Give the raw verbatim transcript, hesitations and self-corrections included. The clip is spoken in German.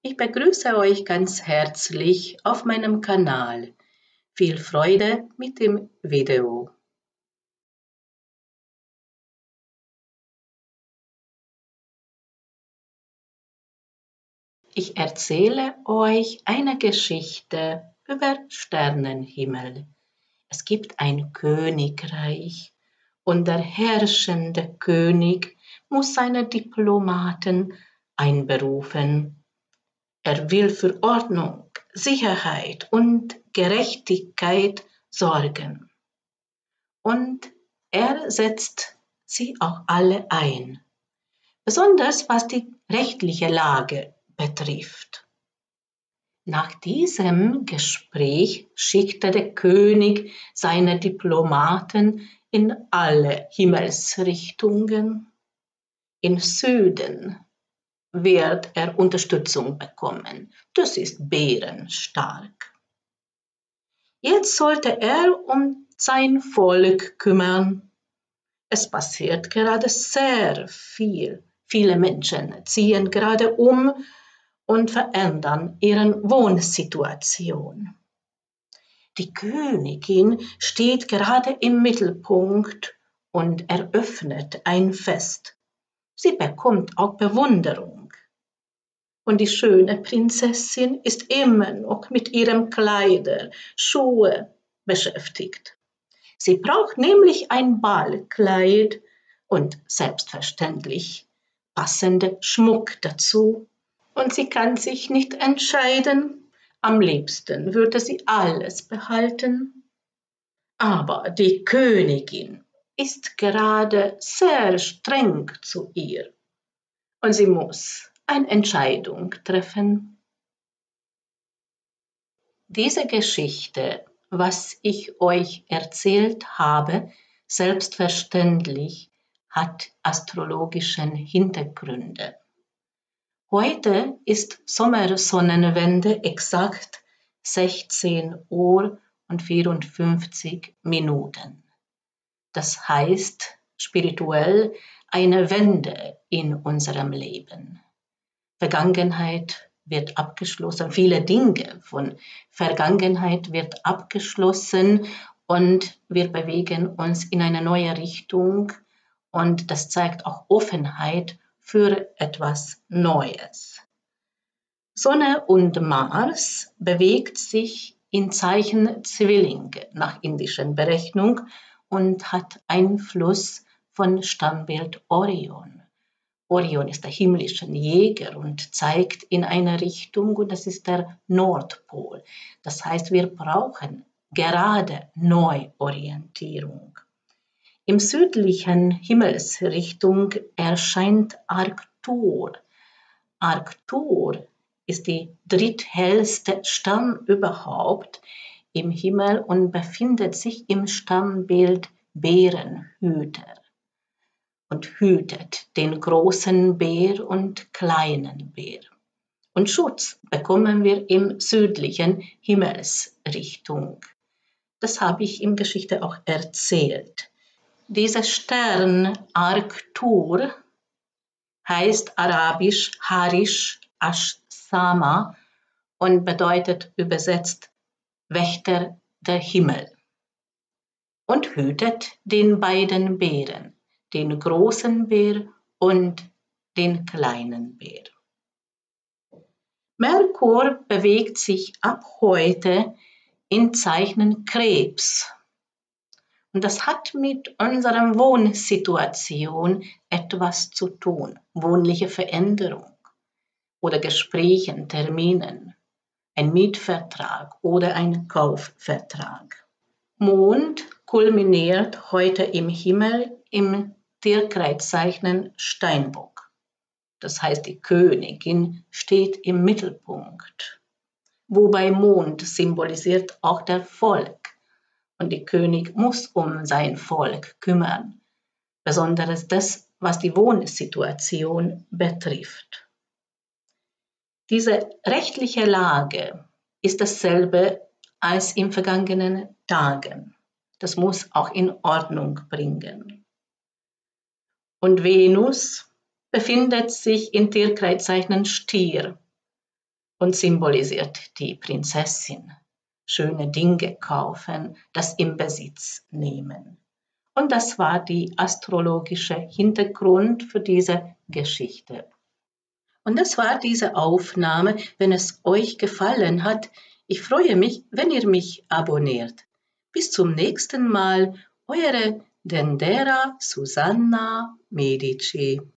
Ich begrüße euch ganz herzlich auf meinem Kanal. Viel Freude mit dem Video. Ich erzähle euch eine Geschichte über Sternenhimmel. Es gibt ein Königreich und der herrschende König muss seine Diplomaten einberufen. Er will für Ordnung, Sicherheit und Gerechtigkeit sorgen. Und er setzt sie auch alle ein, besonders was die rechtliche Lage betrifft. Nach diesem Gespräch schickte der König seine Diplomaten in alle Himmelsrichtungen. Im Süden wird er Unterstützung bekommen. Das ist bärenstark. Jetzt sollte er um sein Volk kümmern. Es passiert gerade sehr viel. Viele Menschen ziehen gerade um und verändern ihre Wohnsituation. Die Königin steht gerade im Mittelpunkt und eröffnet ein Fest. Sie bekommt auch Bewunderung. Und die schöne Prinzessin ist immer noch mit ihrem Kleider, Schuhe beschäftigt. Sie braucht nämlich ein Ballkleid und selbstverständlich passenden Schmuck dazu. Und sie kann sich nicht entscheiden. Am liebsten würde sie alles behalten. Aber die Königin ist gerade sehr streng zu ihr. Und sie muss eine Entscheidung treffen. Diese Geschichte, was ich euch erzählt habe, selbstverständlich hat astrologischen Hintergründe. Heute ist Sommersonnenwende exakt sechzehn Uhr und vierundfünfzig Minuten. Das heißt spirituell eine Wende in unserem Leben. Vergangenheit wird abgeschlossen, viele Dinge von Vergangenheit wird abgeschlossen und wir bewegen uns in eine neue Richtung und das zeigt auch Offenheit für etwas Neues. Sonne und Mars bewegt sich in Zeichen Zwillinge nach indischer Berechnung und hat Einfluss von Stammbild Orion. Orion ist der himmlische Jäger und zeigt in eine Richtung und das ist der Nordpol. Das heißt, wir brauchen gerade Neuorientierung. Im südlichen Himmelsrichtung erscheint Arctur. Arctur ist die dritthellste Stern überhaupt im Himmel und befindet sich im Stammbild Bärenhüter und hütet den großen Bär und kleinen Bär. Und Schutz bekommen wir im südlichen Himmelsrichtung. Das habe ich in Geschichte auch erzählt. Dieser Stern Arctur heißt arabisch Harish Ash-Sama und bedeutet übersetzt Wächter der Himmel und hütet den beiden Bären, den großen Bär und den kleinen Bär. Merkur bewegt sich ab heute in Zeichen Krebs. Und das hat mit unserer Wohnsituation etwas zu tun. Wohnliche Veränderung oder Gesprächen, Terminen, ein Mietvertrag oder ein Kaufvertrag. Mond kulminiert heute im Himmel im Tierkreiszeichen Steinbock. Das heißt, die Königin steht im Mittelpunkt. Wobei Mond symbolisiert auch der Volk. Und der König muss um sein Volk kümmern, besonders das, was die Wohnsituation betrifft. Diese rechtliche Lage ist dasselbe als in vergangenen Tagen. Das muss auch in Ordnung bringen. Und Venus befindet sich in Tierkreiszeichen Stier. und symbolisiert die Prinzessin. Schöne Dinge kaufen, das in Besitz nehmen. Und das war die astrologische Hintergrund für diese Geschichte. Und das war diese Aufnahme. Wenn es euch gefallen hat, ich freue mich, wenn ihr mich abonniert. Bis zum nächsten Mal, eure Dendera Susanna Medici.